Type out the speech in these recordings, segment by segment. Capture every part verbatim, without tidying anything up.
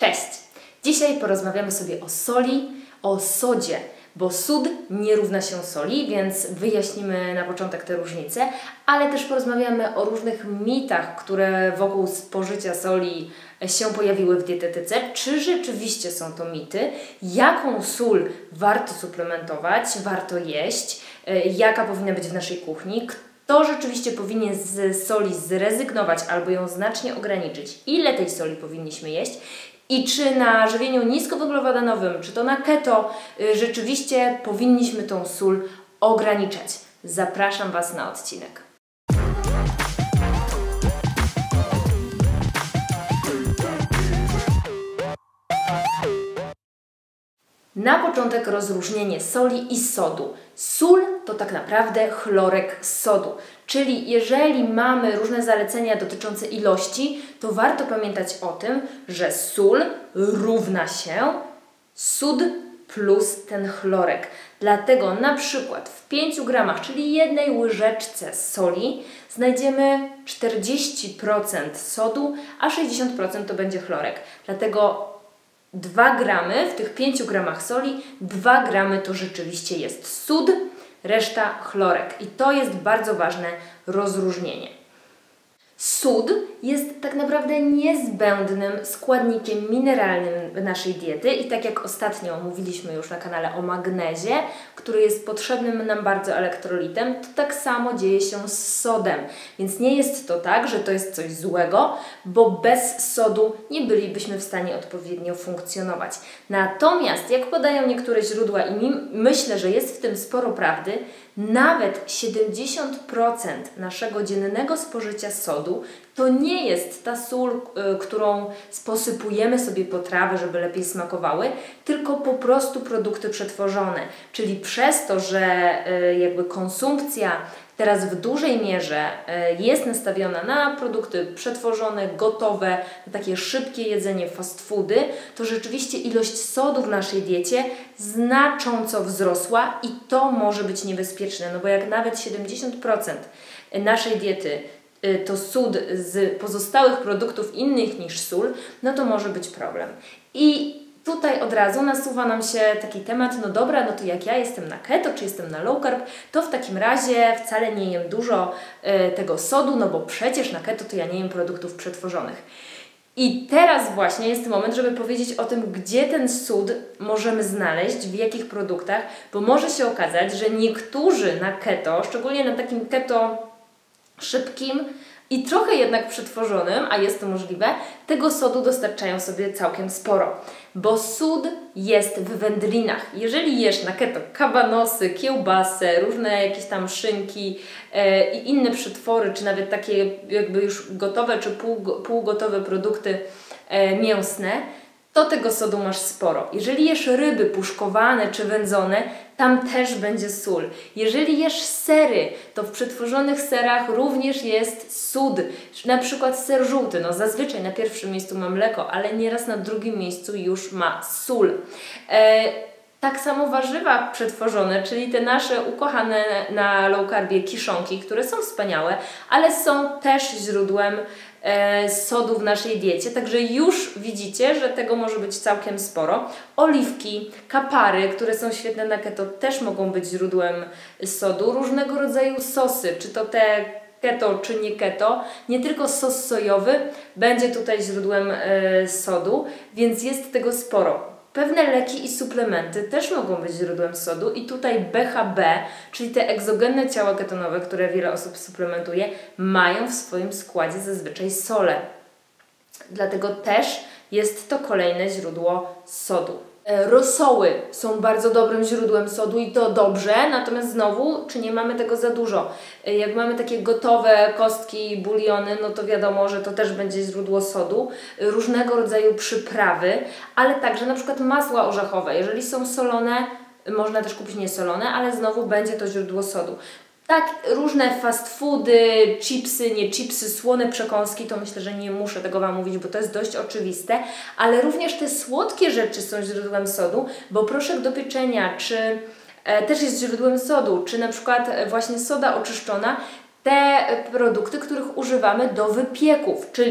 Cześć! Dzisiaj porozmawiamy sobie o soli, o sodzie, bo sód nie równa się soli, więc wyjaśnimy na początek te różnice, ale też porozmawiamy o różnych mitach, które wokół spożycia soli się pojawiły w dietetyce. Czy rzeczywiście są to mity? Jaką sól warto suplementować, warto jeść? Jaka powinna być w naszej kuchni? Kto rzeczywiście powinien z soli zrezygnować albo ją znacznie ograniczyć? Ile tej soli powinniśmy jeść? I czy na żywieniu niskowęglowodanowym, czy to na keto, rzeczywiście powinniśmy tą sól ograniczać? Zapraszam Was na odcinek. Na początek rozróżnienie soli i sodu. Sól to tak naprawdę chlorek sodu, czyli jeżeli mamy różne zalecenia dotyczące ilości, to warto pamiętać o tym, że sól równa się sód plus ten chlorek. Dlatego na przykład w pięciu gramach, czyli jednej łyżeczce soli, znajdziemy czterdzieści procent sodu, a sześćdziesiąt procent to będzie chlorek. Dlatego dwa gramy w tych pięciu gramach soli, dwa gramy to rzeczywiście jest sód, reszta chlorek. I to jest bardzo ważne rozróżnienie. Sód jest tak naprawdę niezbędnym składnikiem mineralnym naszej diety i tak jak ostatnio mówiliśmy już na kanale o magnezie, który jest potrzebnym nam bardzo elektrolitem, to tak samo dzieje się z sodem. Więc nie jest to tak, że to jest coś złego, bo bez sodu nie bylibyśmy w stanie odpowiednio funkcjonować. Natomiast, jak podają niektóre źródła i myślę, że jest w tym sporo prawdy, nawet siedemdziesiąt procent naszego dziennego spożycia sodu to nie jest ta sól, y, którą sposypujemy sobie potrawy, żeby lepiej smakowały, tylko po prostu produkty przetworzone. Czyli przez to, że y, jakby konsumpcja teraz w dużej mierze y, jest nastawiona na produkty przetworzone, gotowe, na takie szybkie jedzenie, fast foody, to rzeczywiście ilość sodu w naszej diecie znacząco wzrosła i to może być niebezpieczne, no bo jak nawet siedemdziesiąt procent naszej diety to sód z pozostałych produktów innych niż sól, no to może być problem. I tutaj od razu nasuwa nam się taki temat, no dobra, no to jak ja jestem na keto, czy jestem na low carb, to w takim razie wcale nie jem dużo y, tego sodu, no bo przecież na keto to ja nie jem produktów przetworzonych. I teraz właśnie jest moment, żeby powiedzieć o tym, gdzie ten sód możemy znaleźć, w jakich produktach, bo może się okazać, że niektórzy na keto, szczególnie na takim keto szybkim i trochę jednak przetworzonym, a jest to możliwe, tego sodu dostarczają sobie całkiem sporo. Bo sód jest w wędlinach. Jeżeli jesz na keto kabanosy, kiełbasę, różne jakieś tam szynki e, i inne przetwory, czy nawet takie jakby już gotowe, czy pół, półgotowe produkty e, mięsne, to tego sodu masz sporo. Jeżeli jesz ryby puszkowane czy wędzone, tam też będzie sól. Jeżeli jesz sery, to w przetworzonych serach również jest sód. Na przykład ser żółty, no zazwyczaj na pierwszym miejscu ma mleko, ale nieraz na drugim miejscu już ma sól. E, tak samo warzywa przetworzone, czyli te nasze ukochane na low carbie kiszonki, które są wspaniałe, ale są też źródłem e, sodu w naszej diecie, także już widzicie, że tego może być całkiem sporo. Oliwki, kapary, które są świetne na keto, też mogą być źródłem sodu. Różnego rodzaju sosy, czy to te keto, czy nie keto, nie tylko sos sojowy będzie tutaj źródłem e, sodu, więc jest tego sporo. Pewne leki i suplementy też mogą być źródłem sodu i tutaj B H B, czyli te egzogenne ciała ketonowe, które wiele osób suplementuje, mają w swoim składzie zazwyczaj sole. Dlatego też jest to kolejne źródło sodu. Rosoły są bardzo dobrym źródłem sodu i to dobrze, natomiast znowu, czy nie mamy tego za dużo? Jak mamy takie gotowe kostki, buliony, no to wiadomo, że to też będzie źródło sodu. Różnego rodzaju przyprawy, ale także na przykład masła orzechowe. Jeżeli są solone, można też kupić niesolone, ale znowu będzie to źródło sodu. Tak, różne fast foody, chipsy, nie chipsy, słone przekąski, to myślę, że nie muszę tego Wam mówić, bo to jest dość oczywiste, ale również te słodkie rzeczy są źródłem sodu, bo proszek do pieczenia, czy e, też jest źródłem sodu, czy na przykład właśnie soda oczyszczona, te produkty, których używamy do wypieków, czyli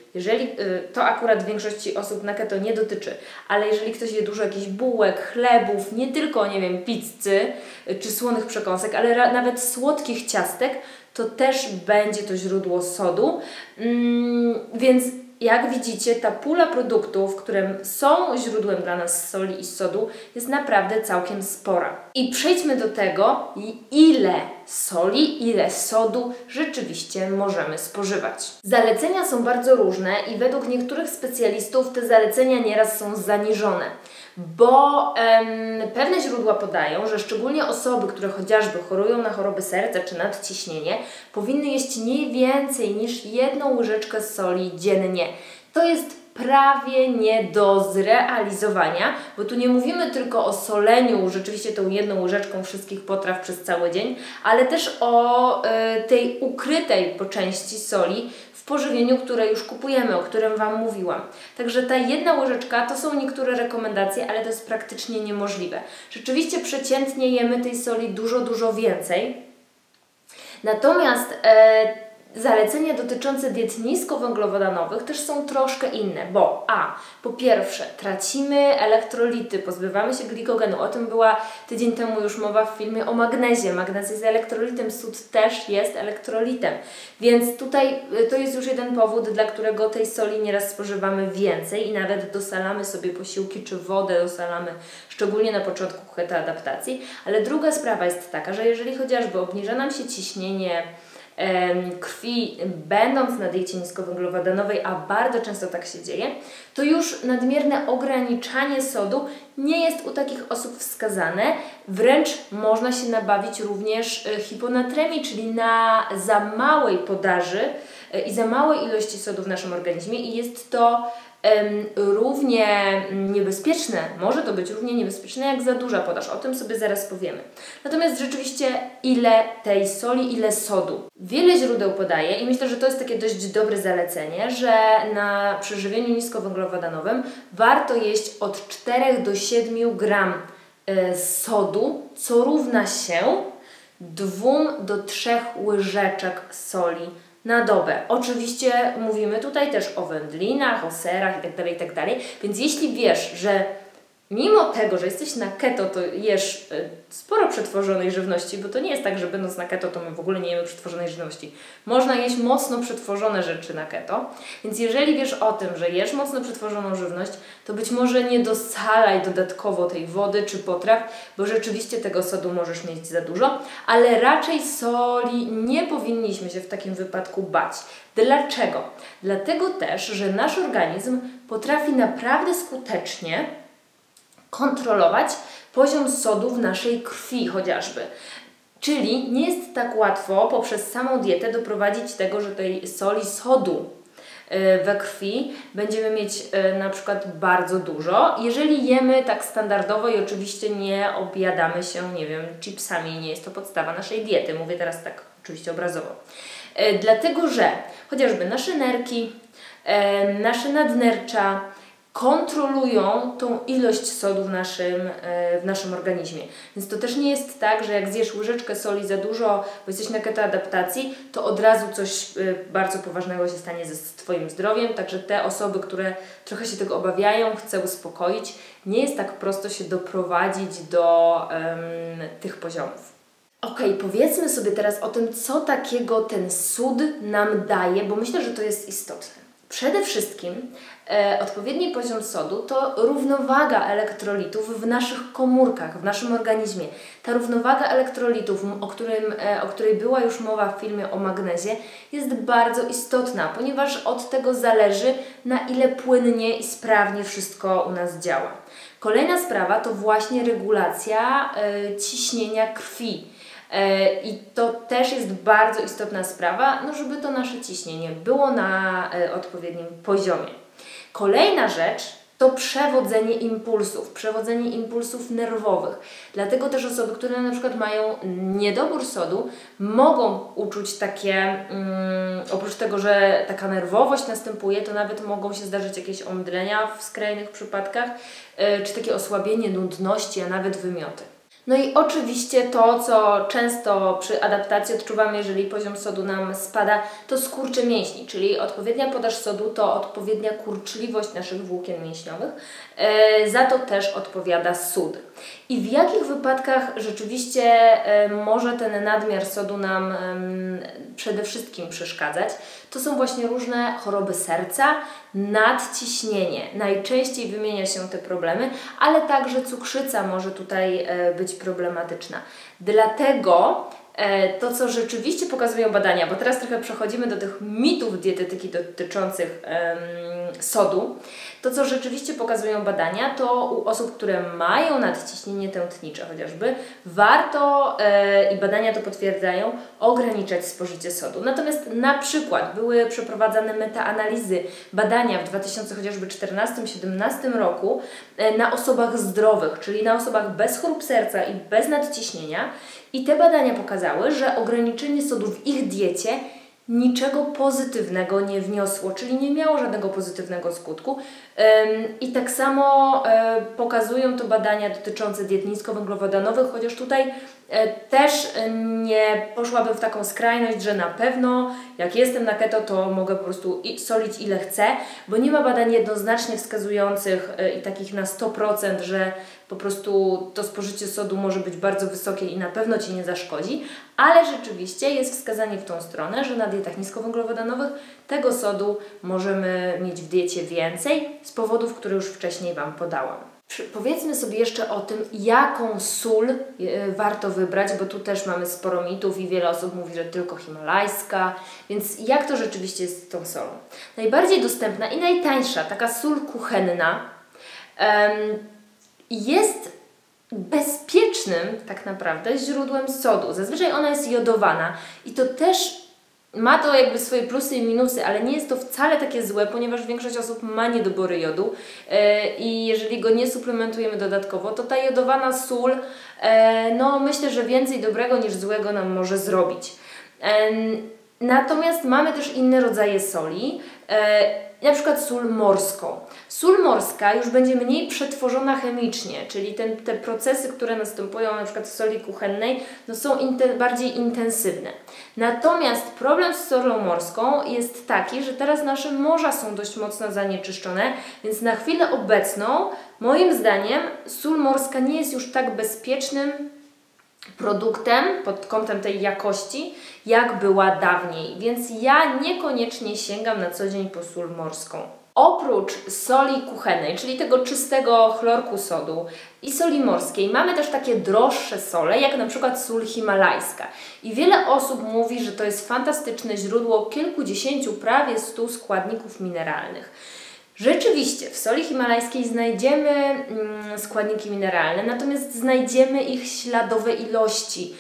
jeżeli to akurat większości osób na keto nie dotyczy, ale jeżeli ktoś je dużo jakichś bułek, chlebów, nie tylko, nie wiem, pizzy czy słonych przekąsek, ale nawet słodkich ciastek, to też będzie to źródło sodu. Mm, więc jak widzicie, ta pula produktów, które są źródłem dla nas soli i sodu, jest naprawdę całkiem spora. I przejdźmy do tego, ile soli, ile sodu rzeczywiście możemy spożywać. Zalecenia są bardzo różne i według niektórych specjalistów te zalecenia nieraz są zaniżone, bo em, pewne źródła podają, że szczególnie osoby, które chociażby chorują na choroby serca czy nadciśnienie, powinny jeść nie więcej niż jedną łyżeczkę soli dziennie. To jest prawie nie do zrealizowania, bo tu nie mówimy tylko o soleniu rzeczywiście tą jedną łyżeczką wszystkich potraw przez cały dzień, ale też o y, tej ukrytej po części soli w pożywieniu, które już kupujemy, o którym Wam mówiłam. Także ta jedna łyżeczka to są niektóre rekomendacje, ale to jest praktycznie niemożliwe. Rzeczywiście przeciętnie jemy tej soli dużo, dużo więcej. Natomiast e, zalecenia dotyczące diet niskowęglowodanowych też są troszkę inne, bo a, po pierwsze tracimy elektrolity, pozbywamy się glikogenu, o tym była tydzień temu już mowa w filmie o magnezie. Magnez jest elektrolitem, sód też jest elektrolitem, więc tutaj to jest już jeden powód, dla którego tej soli nieraz spożywamy więcej i nawet dosalamy sobie posiłki czy wodę dosalamy, szczególnie na początku ketoadaptacji, ale druga sprawa jest taka, że jeżeli chociażby obniża nam się ciśnienie krwi, będąc na diecie niskowęglowodanowej, a bardzo często tak się dzieje, to już nadmierne ograniczanie sodu nie jest u takich osób wskazane. Wręcz można się nabawić również hiponatremii, czyli na za małej podaży i za małej ilości sodu w naszym organizmie i jest to Um, równie niebezpieczne, może to być równie niebezpieczne jak za duża podaż, o tym sobie zaraz powiemy. Natomiast rzeczywiście ile tej soli, ile sodu. Wiele źródeł podaje i myślę, że to jest takie dość dobre zalecenie, że na przeżywieniu niskowęglowodanowym warto jeść od czterech do siedmiu gram y, sodu, co równa się dwóm do trzech łyżeczek soli na dobę. Oczywiście mówimy tutaj też o wędlinach, o serach itd., itd. Więc jeśli wiesz, że mimo tego, że jesteś na keto, to jesz sporo przetworzonej żywności, bo to nie jest tak, że będąc na keto, to my w ogóle nie jemy przetworzonej żywności. Można jeść mocno przetworzone rzeczy na keto, więc jeżeli wiesz o tym, że jesz mocno przetworzoną żywność, to być może nie dosalaj dodatkowo tej wody czy potraw, bo rzeczywiście tego sodu możesz mieć za dużo, ale raczej soli nie powinniśmy się w takim wypadku bać. Dlaczego? Dlatego też, że nasz organizm potrafi naprawdę skutecznie kontrolować poziom sodu w naszej krwi chociażby. Czyli nie jest tak łatwo poprzez samą dietę doprowadzić tego, że tej soli, sodu we krwi będziemy mieć na przykład bardzo dużo. Jeżeli jemy tak standardowo i oczywiście nie objadamy się, nie wiem, chipsami, nie jest to podstawa naszej diety. Mówię teraz tak oczywiście obrazowo. Dlatego, że chociażby nasze nerki, nasze nadnercza kontrolują tą ilość sodu w naszym, w naszym organizmie. Więc to też nie jest tak, że jak zjesz łyżeczkę soli za dużo, bo jesteś na ketoadaptacji, to od razu coś bardzo poważnego się stanie ze Twoim zdrowiem. Także te osoby, które trochę się tego obawiają, chcę uspokoić, nie jest tak prosto się doprowadzić do um, tych poziomów. Ok, powiedzmy sobie teraz o tym, co takiego ten sód nam daje, bo myślę, że to jest istotne. Przede wszystkim e, odpowiedni poziom sodu to równowaga elektrolitów w naszych komórkach, w naszym organizmie. Ta równowaga elektrolitów, o, którym, e, o której była już mowa w filmie o magnezie, jest bardzo istotna, ponieważ od tego zależy, na ile płynnie i sprawnie wszystko u nas działa. Kolejna sprawa to właśnie regulacja e, ciśnienia krwi. I to też jest bardzo istotna sprawa, no żeby to nasze ciśnienie było na odpowiednim poziomie. Kolejna rzecz to przewodzenie impulsów, przewodzenie impulsów nerwowych. Dlatego też osoby, które na przykład mają niedobór sodu, mogą uczuć takie, um, oprócz tego, że taka nerwowość następuje, to nawet mogą się zdarzyć jakieś omdlenia w skrajnych przypadkach, yy, czy takie osłabienie, nudności, a nawet wymioty. No i oczywiście to, co często przy adaptacji odczuwamy, jeżeli poziom sodu nam spada, to skurcze mięśni, czyli odpowiednia podaż sodu to odpowiednia kurczliwość naszych włókien mięśniowych. E, za to też odpowiada sód. I w jakich wypadkach rzeczywiście e, może ten nadmiar sodu nam e, przede wszystkim przeszkadzać? To są właśnie różne choroby serca, nadciśnienie. Najczęściej wymienia się te problemy, ale także cukrzyca może tutaj e, być problematyczna. Dlatego e, to, co rzeczywiście pokazują badania, bo teraz trochę przechodzimy do tych mitów dietetyki dotyczących e, sodu, to, co rzeczywiście pokazują badania, to u osób, które mają nadciśnienie tętnicze chociażby, warto, e, i badania to potwierdzają, ograniczać spożycie sodu. Natomiast na przykład były przeprowadzane metaanalizy, badania w dwa tysiące czternastym do siedemnastym roku e, na osobach zdrowych, czyli na osobach bez chorób serca i bez nadciśnienia, i te badania pokazały, że ograniczenie sodu w ich diecie niczego pozytywnego nie wniosło, czyli nie miało żadnego pozytywnego skutku. I tak samo pokazują to badania dotyczące diet niskowęglowodanowych, chociaż tutaj też nie poszłabym w taką skrajność, że na pewno jak jestem na keto, to mogę po prostu solić ile chcę, bo nie ma badań jednoznacznie wskazujących i takich na sto procent, że po prostu to spożycie sodu może być bardzo wysokie i na pewno Ci nie zaszkodzi, ale rzeczywiście jest wskazanie w tą stronę, że na dietach niskowęglowodanowych tego sodu możemy mieć w diecie więcej z powodów, które już wcześniej Wam podałam. Powiedzmy sobie jeszcze o tym, jaką sól warto wybrać, bo tu też mamy sporo mitów i wiele osób mówi, że tylko himalajska, więc jak to rzeczywiście jest z tą solą? Najbardziej dostępna i najtańsza, taka sól kuchenna, um, jest bezpiecznym tak naprawdę źródłem sodu. Zazwyczaj ona jest jodowana i to też ma to jakby swoje plusy i minusy, ale nie jest to wcale takie złe, ponieważ większość osób ma niedobory jodu yy, i jeżeli go nie suplementujemy dodatkowo, to ta jodowana sól, yy, no myślę, że więcej dobrego niż złego nam może zrobić. Yy, natomiast mamy też inne rodzaje soli, yy, na przykład sól morską. Sól morska już będzie mniej przetworzona chemicznie, czyli ten, te procesy, które następują na przykład w soli kuchennej, no są inten, bardziej intensywne. Natomiast problem z solą morską jest taki, że teraz nasze morza są dość mocno zanieczyszczone, więc na chwilę obecną, moim zdaniem, sól morska nie jest już tak bezpiecznym produktem pod kątem tej jakości, jak była dawniej, więc ja niekoniecznie sięgam na co dzień po sól morską. Oprócz soli kuchennej, czyli tego czystego chlorku sodu i soli morskiej, mamy też takie droższe sole, jak na przykład sól himalajska. I wiele osób mówi, że to jest fantastyczne źródło kilkudziesięciu, prawie stu składników mineralnych. Rzeczywiście, w soli himalajskiej znajdziemy mm, składniki mineralne, natomiast znajdziemy ich śladowe ilości,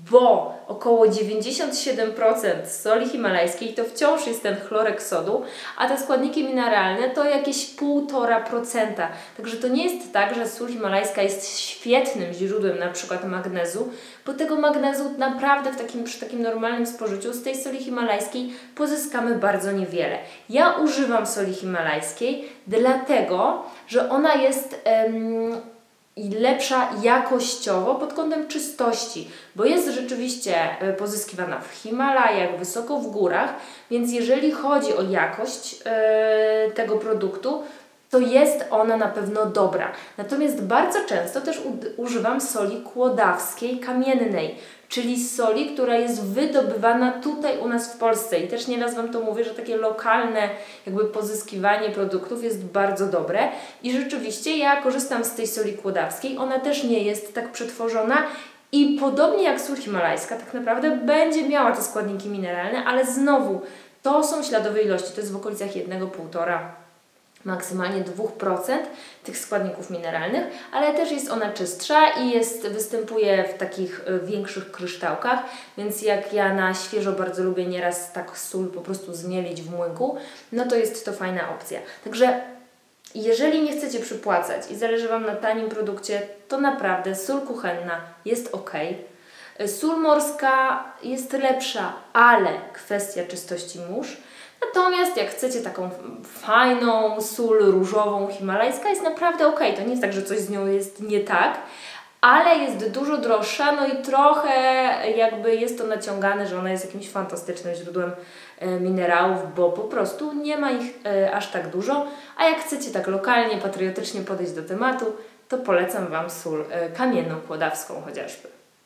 bo około dziewięćdziesiąt siedem procent soli himalajskiej to wciąż jest ten chlorek sodu, a te składniki mineralne to jakieś półtora procenta. Także to nie jest tak, że sól himalajska jest świetnym źródłem na przykład magnezu, bo tego magnezu naprawdę w takim, przy takim normalnym spożyciu z tej soli himalajskiej pozyskamy bardzo niewiele. Ja używam soli himalajskiej dlatego, że ona jest em, i lepsza jakościowo pod kątem czystości, bo jest rzeczywiście pozyskiwana w Himalajach, wysoko w górach, więc jeżeli chodzi o jakość yy, tego produktu, to jest ona na pewno dobra. Natomiast bardzo często też u, używam soli kłodawskiej kamiennej, czyli soli, która jest wydobywana tutaj u nas w Polsce. I też nieraz Wam to mówię, że takie lokalne jakby pozyskiwanie produktów jest bardzo dobre. I rzeczywiście ja korzystam z tej soli kłodawskiej. Ona też nie jest tak przetworzona i podobnie jak sól himalajska tak naprawdę będzie miała te składniki mineralne, ale znowu to są śladowe ilości. To jest w okolicach jeden do półtora maksymalnie dwa procent tych składników mineralnych, ale też jest ona czystsza i jest, występuje w takich y, większych kryształkach, więc jak ja na świeżo bardzo lubię nieraz tak sól po prostu zmielić w młynku, no to jest to fajna opcja. Także jeżeli nie chcecie przypłacać i zależy Wam na tanim produkcie, to naprawdę sól kuchenna jest ok. Sól morska jest lepsza, ale kwestia czystości mórz. Natomiast jak chcecie taką fajną sól różową himalajska jest naprawdę ok. To nie jest tak, że coś z nią jest nie tak, ale jest dużo droższa, no i trochę jakby jest to naciągane, że ona jest jakimś fantastycznym źródłem e, minerałów, bo po prostu nie ma ich e, aż tak dużo, a jak chcecie tak lokalnie, patriotycznie podejść do tematu, to polecam Wam sól e, kamienną kłodawską chociażby.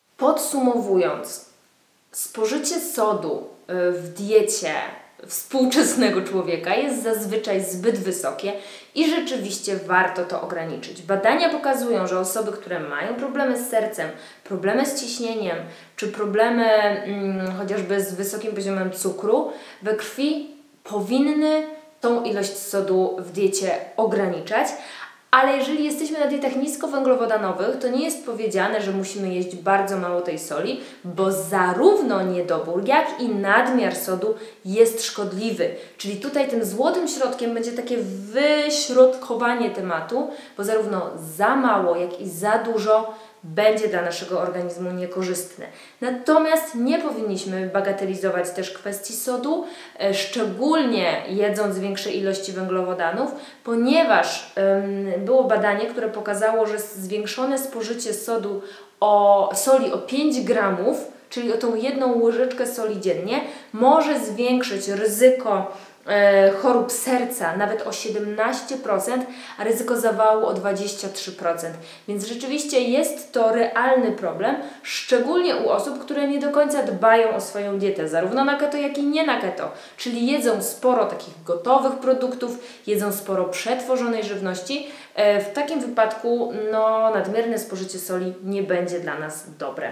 Podsumowując, spożycie sodu e, w diecie współczesnego człowieka jest zazwyczaj zbyt wysokie i rzeczywiście warto to ograniczyć. Badania pokazują, że osoby, które mają problemy z sercem, problemy z ciśnieniem, czy problemy hmm, chociażby z wysokim poziomem cukru we krwi, powinny tą ilość sodu w diecie ograniczać. Ale jeżeli jesteśmy na dietach niskowęglowodanowych, to nie jest powiedziane, że musimy jeść bardzo mało tej soli, bo zarówno niedobór, jak i nadmiar sodu jest szkodliwy. Czyli tutaj tym złotym środkiem będzie takie wyśrodkowanie tematu, bo zarówno za mało, jak i za dużo będzie dla naszego organizmu niekorzystne. Natomiast nie powinniśmy bagatelizować też kwestii sodu, e, szczególnie jedząc większe ilości węglowodanów, ponieważ ym, było badanie, które pokazało, że zwiększone spożycie sodu o, soli o pięć gramów, czyli o tą jedną łyżeczkę soli dziennie, może zwiększyć ryzyko chorób serca nawet o siedemnaście procent, a ryzyko zawału o dwadzieścia trzy procent. Więc rzeczywiście jest to realny problem, szczególnie u osób, które nie do końca dbają o swoją dietę, zarówno na keto, jak i nie na keto. Czyli jedzą sporo takich gotowych produktów, jedzą sporo przetworzonej żywności. W takim wypadku no, nadmierne spożycie soli nie będzie dla nas dobre.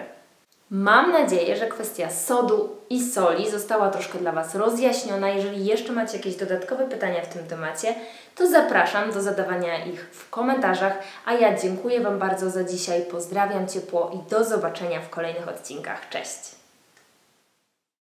Mam nadzieję, że kwestia sodu i soli została troszkę dla Was rozjaśniona. Jeżeli jeszcze macie jakieś dodatkowe pytania w tym temacie, to zapraszam do zadawania ich w komentarzach, a ja dziękuję Wam bardzo za dzisiaj, pozdrawiam ciepło i do zobaczenia w kolejnych odcinkach. Cześć!